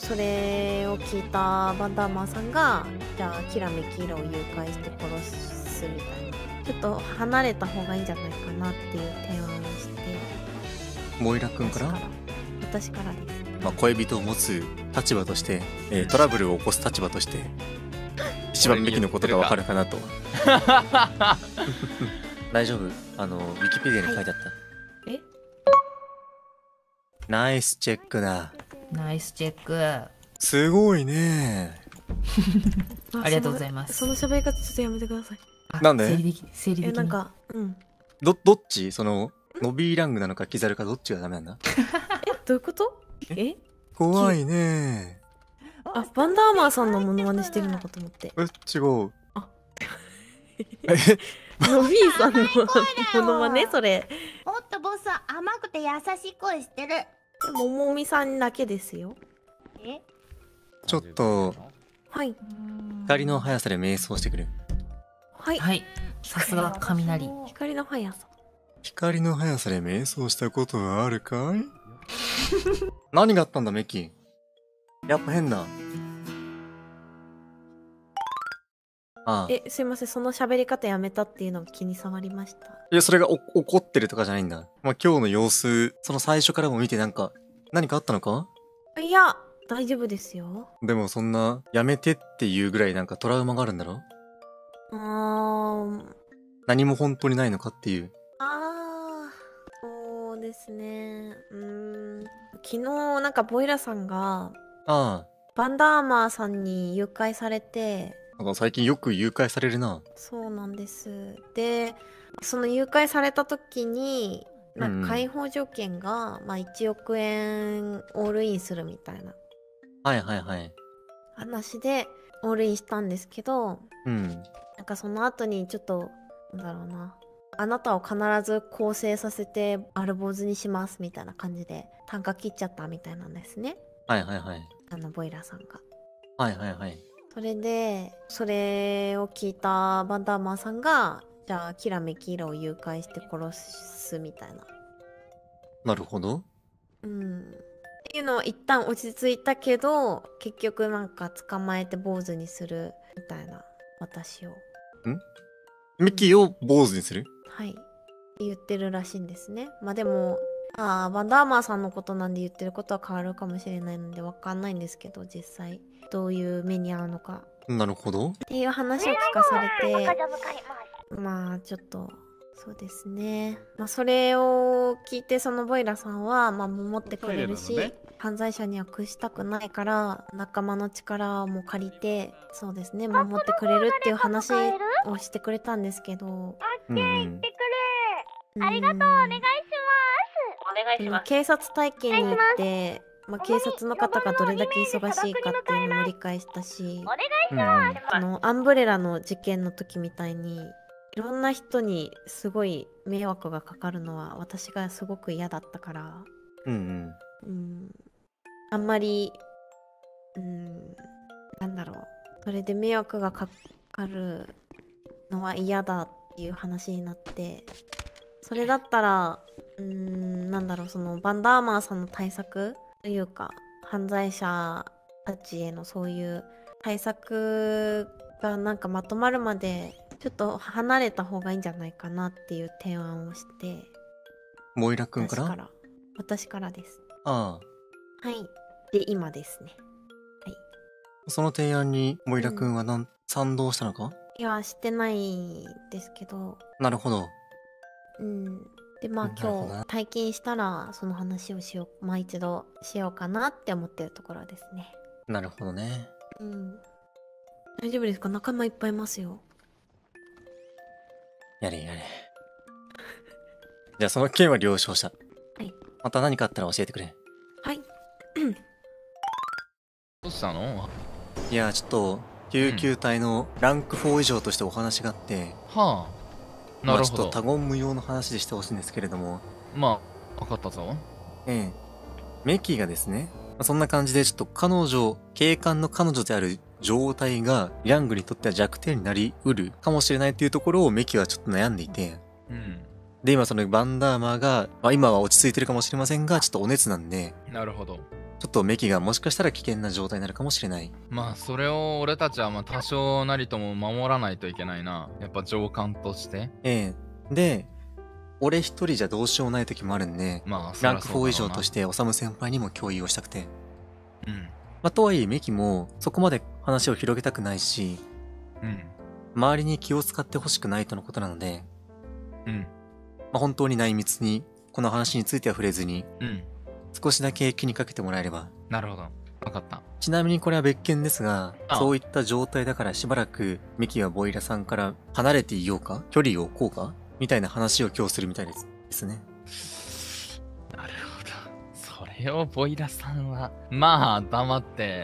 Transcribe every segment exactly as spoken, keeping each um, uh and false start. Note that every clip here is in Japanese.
それを聞いたバンダーマーさんが、じゃあキラメキイラを誘拐して殺すみたいな、ちょっと離れた方がいいんじゃないかなっていう提案をして、 モイラ君から私からです。 まあ、恋人を持つ立場として、えー、トラブルを起こす立場として一番メキのことがわかるかなと。大丈夫、あのウィキペディアに書いてあった、 はい、えナイスチェックだ。 ナイスチェック。 すごいね。 ありがとうございます。 その喋り方ちょっとやめてください。 なんで？ 生理的生理的に。 え、なんか、うん。 ど、どっちその、ノビーラングなのかキザルかどっちがダメなんだ？ え、どういうこと？え？ 怖いね。 あ、バンダーマーさんのモノマネしてるのかと思って。 え、違う。 あえノビーさんのモノマネそれ。 もっとボスは甘くて優しい声してる。 ももみさんだけですよ。 え？ ちょっと、 はい。 光の速さで瞑想してくる。 はい。 はい。さすが雷。 光の速さ。 光の速さで瞑想したことはあるかい？何があったんだメキ。やっぱ変だ。ああ。 え、すいません、その喋り方やめたっていうのが気に障りました。 いや、それがお怒ってるとかじゃないんだ。まあ、今日の様子、その最初からも見てなんか、何かあったのか？ いや、大丈夫ですよ。 でもそんな、やめてっていうぐらいなんかトラウマがあるんだろ？ あー、 何も本当にないのかっていう。 あー、そうですね。うーん。昨日、なんかボイラさんが、 ああ。 バンダーマーさんに誘拐されて、 なんか最近よく誘拐されるな。 そうなんです。で、その誘拐された時に、なんか解放条件が、まあいちおくえんオールインするみたいなはいはいはい。 話でオールインしたんですけど、 うん。 なんかその後にちょっと、なんだろうな。あなたを必ず更生させて丸坊主にしますみたいな感じで単価切っちゃったみたいなんですね。 はいはいはい。 あのボイラーさんが。 はいはいはい。 それで、それを聞いたバンダーマーさんが、じゃあキラメキイラを誘拐して殺すみたいな。 なるほど。 うん。っていうのは一旦落ち着いたけど、結局なんか捕まえて坊主にするみたいな、私を。 んミキを坊主にする？ はい。って言ってるらしいんですね。まあでも、ああ、バンダーマーさんのことなんで言ってることは変わるかもしれないのでわかんないんですけど、実際。どういう目に遭うのか。 なるほど。 っていう話を聞かされて、まあちょっと、そうですね。まあそれを聞いてそのボイラさんは、まあ守ってくれるし、ね、犯罪者には屈したくないから、仲間の力も借りて、そうですね、守ってくれるっていう話をしてくれたんですけど。オッケー、行ってくる。ありがとう、お願いします。 お願いします。警察体験に行って、まあ、警察の方がどれだけ忙しいかっていうのも理解したし、 お願いします。 あのアンブレラの事件の時みたいにいろんな人にすごい迷惑がかかるのは私がすごく嫌だったから、 うんうん、うんあんまり、うん、なんだろう、それで迷惑がかかるのは嫌だっていう話になって、それだったら、うーん、なんだろう、そのバンダーマーさんの対策というか、犯罪者たちへのそういう対策がなんかまとまるまで、ちょっと離れた方がいいんじゃないかなっていう提案をして、 モイラ君から？ 私から。私からです。 ああ。はい。で、今ですね。はい。 その提案にモイラ君はなん、うん、賛同したのか？ いや、してないですけど。 なるほど。 うん。で、まあ今日体験したらその話をしよう、まあ一度しようかなって思ってるところですね。 なるほどね。 うん。大丈夫ですか？仲間いっぱいいますよ。 やれやれ。じゃあその件は了承した。 はい。 また何かあったら教えてくれ。 はい。 どうしたの？ いや、ちょっと救急隊のランクフォー以上としてお話があって、 うん、はあ。なるほど。 まあ、ちょっと他言無用の話でしてほしいんですけれども。 まあ、分かったぞ。 ええ。メキがですね、まあ、そんな感じでちょっと彼女、警官の彼女である状態がヤングにとっては弱点になりうるかもしれないというところをメキはちょっと悩んでいて、 うん。 で、今そのバンダーマーが、まあ、今は落ち着いてるかもしれませんが、ちょっとお熱なんで、 なるほど。 ちょっとメキがもしかしたら危険な状態になるかもしれない。 まあそれを俺たちはまあ多少なりとも守らないといけないな。やっぱ上官として。 ええで、俺一人じゃどうしようもない時もあるんで、 まあそランクりゃそうだろうなフォー以上として、おさむ先輩にも共有をしたくて。 うん。 まあ、とはいえメキもそこまで話を広げたくないし、 うん。 周りに気を使ってほしくないとのことなので、 うん。 まあ、本当に内密に、この話については触れずに、 うん。 少しだけ気にかけてもらえれば。 なるほど。わかった。 ちなみにこれは別件ですが、 ああそういった状態だからしばらくミキはボイラさんから離れていようか、距離を置こうかみたいな話を今日するみたいですですね。 なるほど。それをボイラさんは、まあ黙って、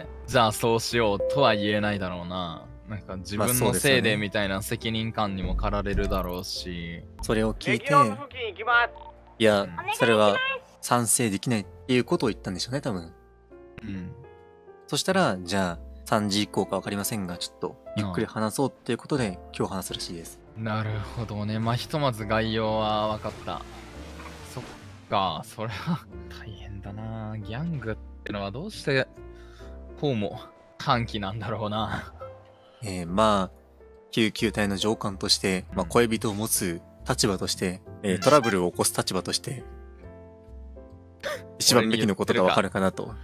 じゃあそうしようとは言えないだろうな。なんか自分のまあそうですよねせいでみたいな責任感にも駆られるだろうし。 それを聞いて、 敵の付近行きます。 いやうん、 それは賛成できないっていうことを言ったんでしょうね、多分。 うん。 そしたら、じゃあ、さんじ以降かわかりませんが、ちょっと、ゆっくり話そうっていうことで、今日話すらしいです。 なるほどね。まあひとまず概要は分かった。そっか、それは大変だな。ギャングってのはどうして、こうも短期なんだろうな。 えー、まあ、救急隊の上官として、まあ、恋人を持つ立場として、えートラブルを起こす立場として、一番メキのことがわかるかなと。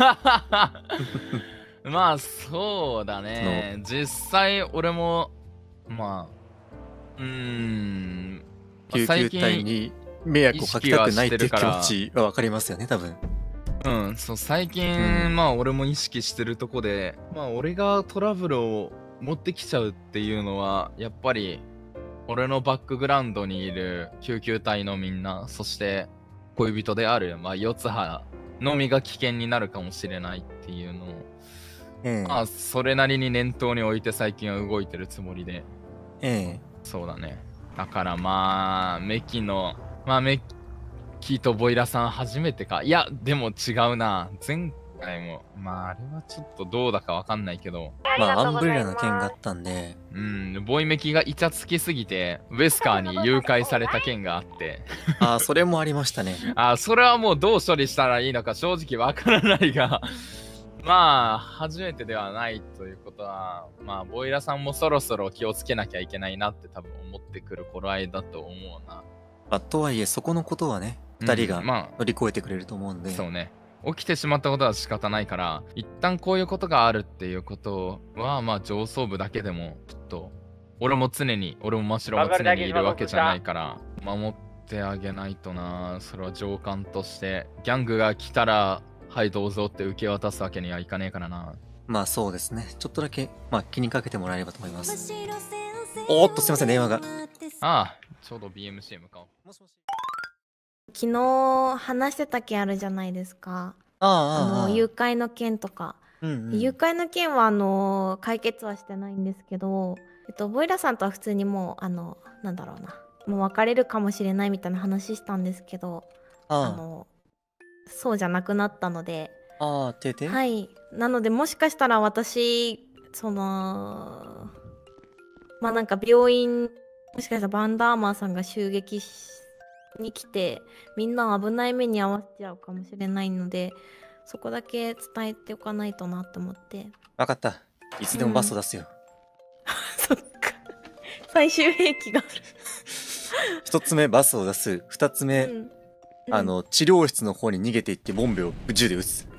まあそうだね。実際俺も、まあ、うーん。 救急隊に迷惑をかけたくないっていう気持ちはわかりますよね、多分。 うん、そう、最近、 うんまあ俺も意識してるとこで、まあ俺がトラブルを持ってきちゃうっていうのは、やっぱり、俺のバックグラウンドにいる救急隊のみんな、そして恋人である、まあ四つ葉のみが危険になるかもしれないっていうのを、 ええまあそれなりに念頭に置いて最近は動いてるつもりで、 ええそうだね。だからまあ、メキの、まあメキとボイラさん初めてか。いや、でも違うな。前回も、まああれはちょっとどうだかわかんないけど、 まあ、アンブレラの件があったんで、 うん、ボイメキがイチャつきすぎて、ウェスカーに誘拐された件があって、 ああ、それもありましたね。 あ、それはもうどう処理したらいいのか正直わからないが、まあ、初めてではないということは、まあ、ボイラさんもそろそろ気をつけなきゃいけないなって多分思ってくる頃合いだと思うな。 まあ、とはいえ、そこのことはね、二人がうんま乗り越えてくれると思うんで、 あ、そうね。起きてしまったことは仕方ないから、一旦こういうことがあるっていうことは、まあ上層部だけでも、ちょっと、俺も常に、俺も真白も常にいるわけじゃないから、守ってあげないとな。それは上官として、ギャングが来たら、はいどうぞって受け渡すわけにはいかねえからな。 まあそうですね。ちょっとだけ、まあ気にかけてもらえればと思います。おーっとすいません、電話が。 ああ、ちょうど ビーエムシー 向かおう。 もしもし。 昨日話してた件あるじゃないですか。 ああ、 あああ、ああの誘拐の件とか。 うんうん、 誘拐の件はあの解決はしてないんですけど、えっと、ボイラさんとは普通にもうあのなんだろうな、もう別れるかもしれないみたいな話したんですけど、ああのそうじゃなくなったので、 あ、ああ、てて、 はいなのでもしかしたら私そのまあなんか病院もしかしたらバンダーマーさんが襲撃しに来てみんな危ない目に遭わせちゃうかもしれないので、そこだけ伝えておかないとなと思って。 わかった。いつでもバスを出すよ。 そっか。最終兵器がある。 一つ目バスを出す。二つ目、 うんあの、治療室の方に逃げていってボンベを銃で撃つ。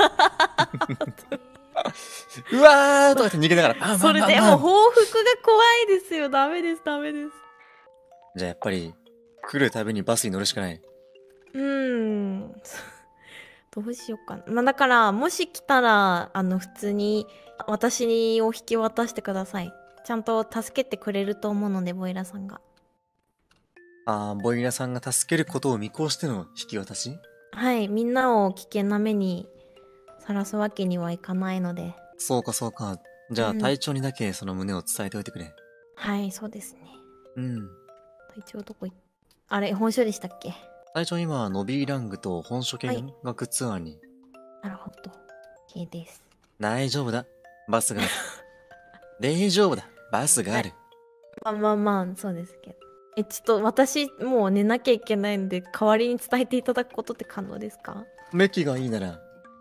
うわーとかって逃げながら、あそれでも報復が怖いですよ。ダメです、ダメです。 じゃあやっぱり、来るたびにバスに乗るしかない。 うーん。どうしようかな。まあだから、もし来たら、あの、普通に私を引き渡してください。ちゃんと助けてくれると思うので、ボイラさんが。 ああ、ボイラさんが助けることを見越しての引き渡し？ はい、みんなを危険な目にさらすわけにはいかないので。 そうかそうか。じゃあうん隊長にだけその旨を伝えておいてくれ。 はい、そうですね。 うん。 隊長どこ行っあれ、本所でしたっけ？ 隊長今、ノビーラングと本所見学ツアーに。 なるほど。OK です。 大丈夫だ。バスがある。大丈夫だ。バスがある。 まあまあまあ、そうですけど。え、ちょっと私、もう寝なきゃいけないんで、代わりに伝えていただくことって可能ですか？ メキがいいなら、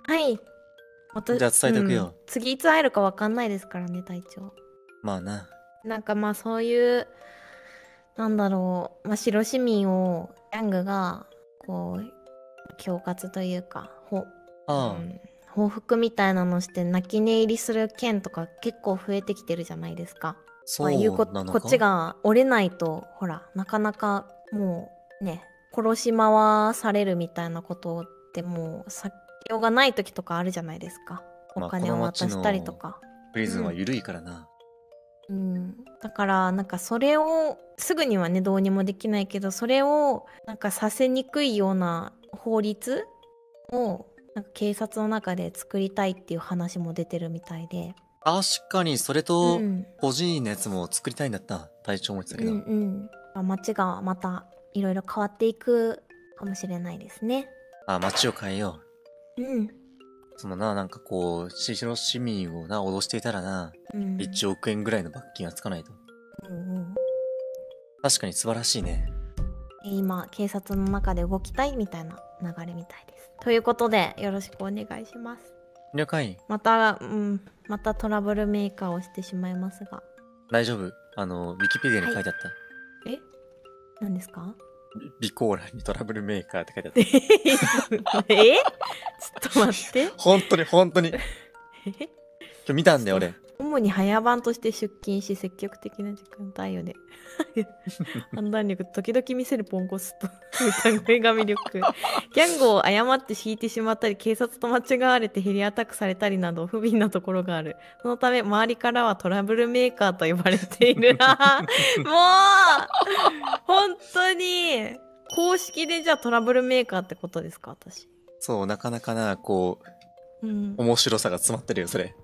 はい。またじゃあ伝えとくようん次いつ会えるかわかんないですからね、隊長。 まあな。 なんかまあそういうなんだろう、まあ、白市民をヤングがこう恐喝というかほ、うあん、報復みたいなのして泣き寝入りする件とか結構増えてきてるじゃないですか。 そまあ、言うこうなのか。 こっちが折れないとほらなかなかもうね殺し回されるみたいなことってもう避けようがない時とかあるじゃないですか。 まあお金を渡したりとか。 プリズンは緩いからな。 うん、だからなんかそれをすぐにはねどうにもできないけどそれをなんかさせにくいような法律をなんか警察の中で作りたいっていう話も出てるみたいで、 確かにそれうと、 ん、 個人のやつも作りたいんだった。隊長も言ってたけうど。 んうんまあ街がまたいろいろ変わっていくかもしれないですね。 あ、街を変えようんう。そのな、なんかこう、白市民をな、脅していたらな、 うんいちおく円ぐらいの罰金はつかないと。 うんうん確かに素晴らしいね。 今警察の中で動きたいみたいな流れみたいです。ということでよろしくお願いします。 了解。 また、うん、またトラブルメーカーをしてしまいますが。 大丈夫。あの、ウィキペディアに書いてあった。 え何ですかビコーラにトラブルメーカーって書いてあった。 えちょっと待って。 本当に本当に。今え日見たんだよ、俺。 主に早番として出勤し積極的な時間帯よね。判断力時々見せるポンコツと歌声が魅力。ギャングを誤って引いてしまったり警察と間違われてヘリアタックされたりなど不憫なところがある。そのため周りからはトラブルメーカーと呼ばれている。もう本当に公式でじゃあトラブルメーカーってことですか私。 そう、なかなかな、こう、 うん。 面白さが詰まってるよ、それ。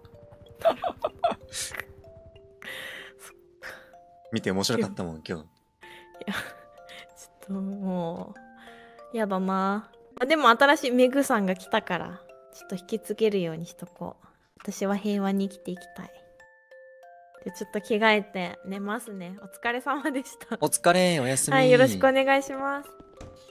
見て面白かったもん、今日。 ちょっともうやだなあ。でも新しいメグさんが来たからちょっと引き継げるようにしとこう。私は平和に生きていきたい。でちょっと着替えて寝ますね。お疲れ様でしたお疲れ、おやすみ。 はいよろしくお願いします。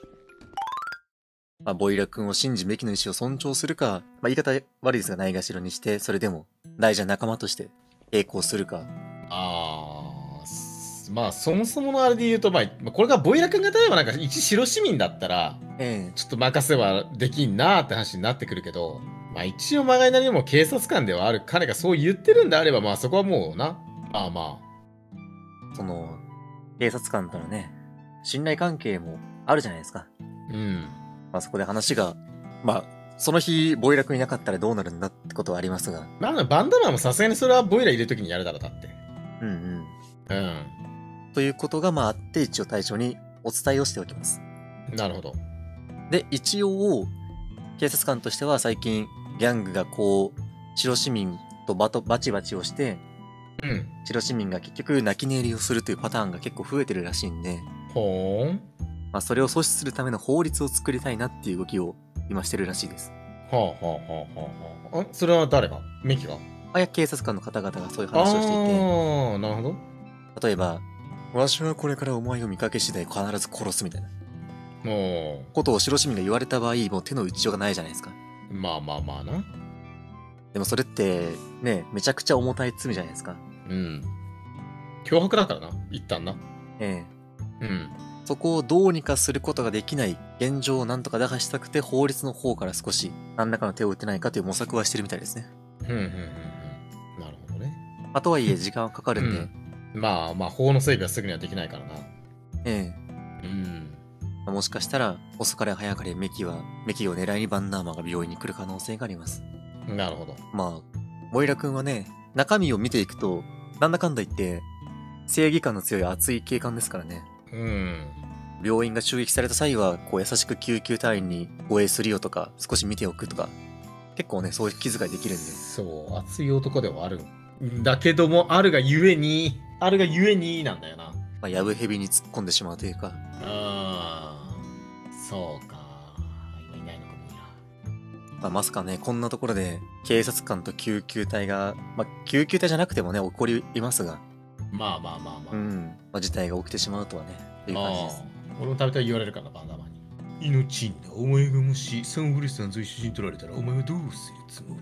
まあ、ボイラ君を信じ、メキの意思を尊重するか、まあ、言い方悪いですが、ないがしろにして、それでも、大事な仲間として、並行するか。 あー、まあ、そもそものあれで言うと、まあ、これがボイラ君が例えばなんか一白市民だったら、 ええ。 ちょっと任せはできんなーって話になってくるけど、まあ一応まがいなりにも警察官ではある彼がそう言ってるんであれば、まあそこはもうな、まあまその、警察官とのね、信頼関係もあるじゃないですか。 あ、うん。 まあそこで話が、まあ、その日、ボイラ君いなかったらどうなるんだってことはありますが。 まあ、バンダマンもさすがにそれはボイラ入れるときにやるだろう、だって。 うんうん。 うん。 ということが、まああって一応対象にお伝えをしておきます。 なるほど。 で、一応、警察官としては最近、ギャングがこう、白市民とバトバチバチをして、 うん。 白市民が結局泣き寝入りをするというパターンが結構増えてるらしいんで、 ほーん。 まあそれを阻止するための法律を作りたいなっていう動きを今してるらしいです。 はあはあはあはあはあ。あ、それは誰がメキがあや警察官の方々がそういう話をしていて、 ああ、なるほど。 例えば、わしはこれからお前を見かけ次第必ず殺すみたいなもことを白市民が言われた場合、もう手の打ちようがないじゃないですか。 う、まあまあまあな。 でもそれって、ね、めちゃくちゃ重たい罪じゃないですか。 うん。脅迫だからな、一旦な。 ええ。 うん。 そこをどうにかすることができない現状をなんとか打破したくて法律の方から少し何らかの手を打ってないかという模索はしてるみたいですね。 うん、うん、うん、うん。なるほどね。 まあ、とはいえ時間はかかるんで、 うん、まあまあ、法の整備はすぐにはできないからな。 ええ。 うん。 まあもしかしたら遅かれ早かれメキは、メキを狙いにバンナーマが病院に来る可能性があります。 なるほど。 まあ、モイラ君はね、中身を見ていくと、なんだかんだ言って、正義感の強い熱い警官ですからね。 うん。 病院が襲撃された際は、こう優しく救急隊員に護衛するよとか、少し見ておくとか、結構ね、そういう気遣いできるんで。 そう、熱い男ではあるんだけども、あるがゆえに、あるがゆえになんだよな。 まあ、やぶ蛇に突っ込んでしまうというか。 ああ、そうか。今いないのかもいや。 まあ、まさかね、こんなところで、警察官と救急隊が、まあ、救急隊じゃなくてもね、起こりますが、 まあまあまあまあ。 うん、まあ、事態が起きてしまうとはね、という感じです。 ああ俺もたびたび言われるからな、バンダマンに。 命んだ。お前がもしサンフレさんと一緒に取られたらお前はどうするつもり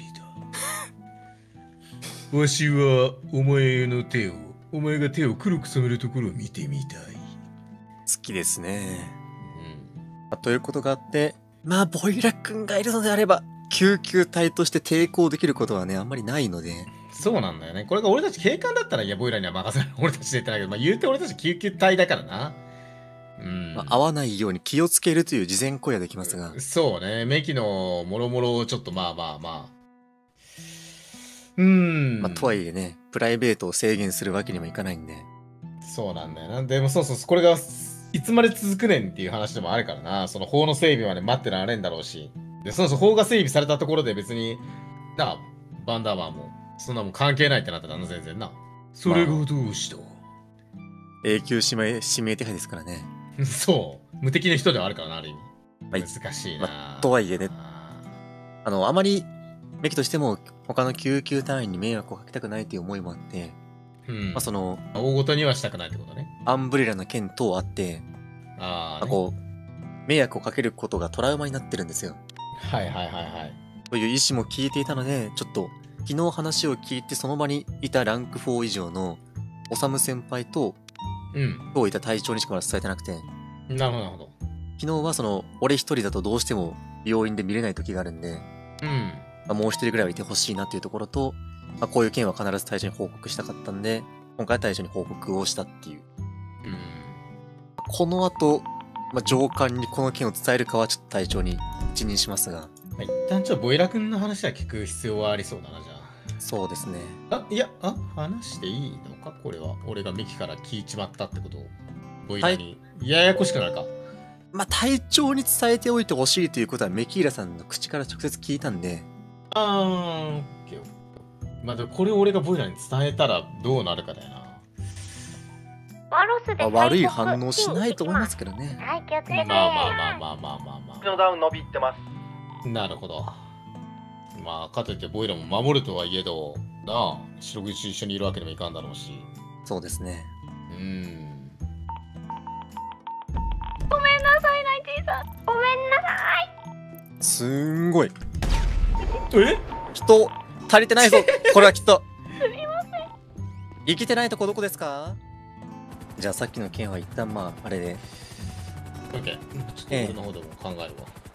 だ。わしはお前の手を、お前が手を黒く染めるところを見てみたい。 好きですね。 うん。 まあということがあって、まあ、ボイラ君がいるのであれば、救急隊として抵抗できることはね、あんまりないので。 そうなんだよね。これが俺たち警官だったら、いや、ボイラーには任せない。俺たちで言ってないけど、まあ、言うて俺たち救急隊だからな。うん。 まあ、合わないように気をつけるという事前行為はできますが。 そうね。メキのもろもろをちょっとまあまあまあ。うーん。 まあ、とはいえね、プライベートを制限するわけにもいかないんで。 そうなんだよな。でもそうそう、これがいつまで続くねんっていう話でもあるからな。その法の整備まで待ってられんだろうし。で、そもそも法が整備されたところで別に、なあ、バンダーマンも、そんなもん関係ないってなったらな、全然な。それがどうした、 永久指名、指名手配ですからね。 そう。無敵の人ではあるからな、ある意味。 まあ難しいな、 まあとはいえねあの、あまり、メキとしても、他の救急隊員に迷惑をかけたくないという思いもあって、 うん。 まあ、その、 大ごとにはしたくないってことね。 アンブレラの件等あって、 ああ、ね、 まあ、こう、迷惑をかけることがトラウマになってるんですよ。 はいはいはいはい。 という意思も聞いていたので、ちょっと、昨日話を聞いてその場にいたランクフォー以上の、おさむ先輩と、 うん。 今日いた隊長にしかまだ伝えてなくて、 なるほどなるほど。 昨日はその、俺一人だとどうしても病院で見れない時があるんで、 うん。 まあ、もう一人ぐらいはいてほしいなっていうところと、まあ、こういう件は必ず隊長に報告したかったんで、今回は隊長に報告をしたっていう。 うん。 この後、まあ、上官にこの件を伝えるかはちょっと隊長に一任しますが、 まあ、一旦ちょっとボイラ君の話は聞く必要はありそうだな、じゃそうですね。 あ。あ、いや、あ、話していいのかこれは。俺がミキから聞いちまったってことを。ボイラに。ややこしくなるか。 まあ、隊長に伝えておいてほしいということはメキーラさんの口から直接聞いたんで、 あー、オッケーオッケー。まあ、でもこれを俺がボイラに伝えたらどうなるかだよな。 ワロスでまあ、悪い反応しないと思いますけどね。 はい、気をつけて。 まあまあまあまあまあまあまあ。 のダウン伸びってます。 なるほど。まあ、かといってボイラも守るとはいえど、なあ、白口一緒にいるわけにもいかんだろうし。 そうですね。 うーん。 ごめんなさい、ナイティさん。ごめんなさい。 すんごい。 え人、足りてないぞ。これはきっと。すみません。生きてないとこどこですか？じゃあさっきの件は一旦まあ、あれで。 オッケー。ちょっと俺の方でも考えるわ。